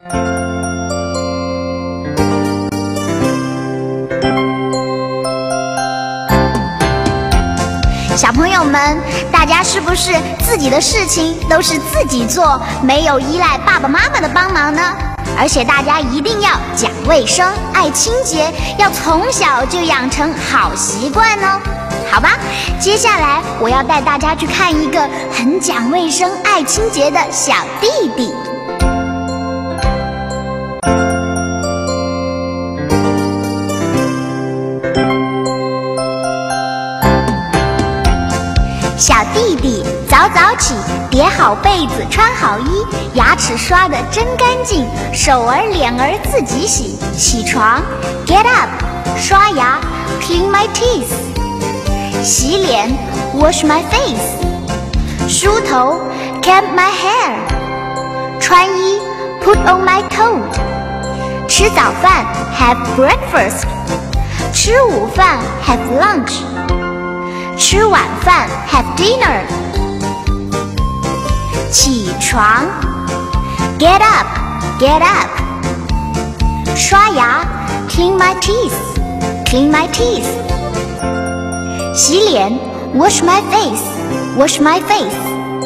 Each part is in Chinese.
小朋友们，大家是不是自己的事情都是自己做，没有依赖爸爸妈妈的帮忙呢？而且大家一定要讲卫生、爱清洁，要从小就养成好习惯哦。好吧，接下来我要带大家去看一个很讲卫生、爱清洁的小弟弟。小弟弟早早起，叠好被子，穿好衣，牙齿刷得真干净，手儿脸儿自己洗。起床 ，get up， 刷牙 ，clean my teeth， 洗脸 ，wash my face， 梳头 ，comb my hair， 穿衣 ，put on my coat， 吃早饭 ，have breakfast， 吃午饭 ，have lunch。吃晚饭 have dinner， 起床 get up get up， 刷牙 clean my teeth clean my teeth， 洗脸 wash my face wash my face，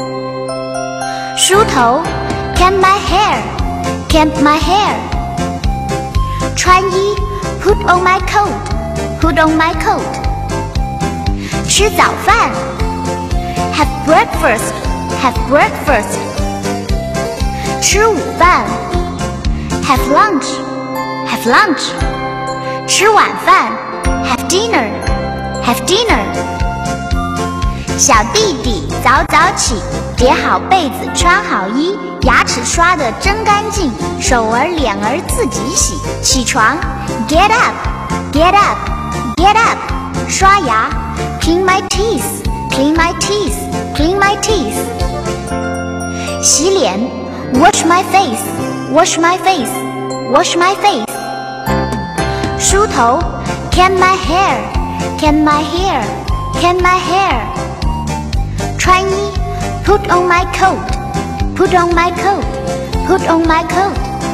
梳头 comb my hair comb my hair， 穿衣 put on my coat put on my coat，吃早饭 have breakfast have breakfast， 吃午饭 have lunch have lunch， 吃晚饭 have dinner have dinner。 小弟弟早早起，叠好被子，穿好衣，牙齿刷得真干净，手儿脸儿自己洗。起床 get up get up get up， 刷牙Clean my teeth, clean my teeth, clean my teeth。 洗脸 wash my face, wash my face, wash my face。 梳头 comb my hair, comb my hair, comb my hair。 穿衣 put on my coat, put on my coat, put on my coat。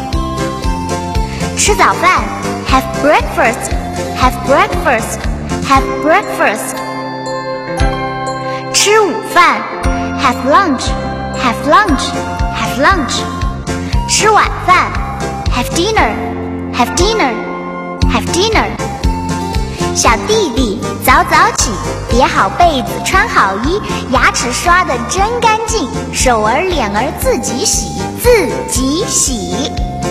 吃早饭 have breakfast, have breakfast, have breakfast。 吃午饭 have lunch have lunch have lunch。 吃晚饭 have dinner have dinner have dinner。 小弟弟早早起，叠好被子，穿好衣，牙齿刷得真干净，手儿脸儿自己洗自己洗。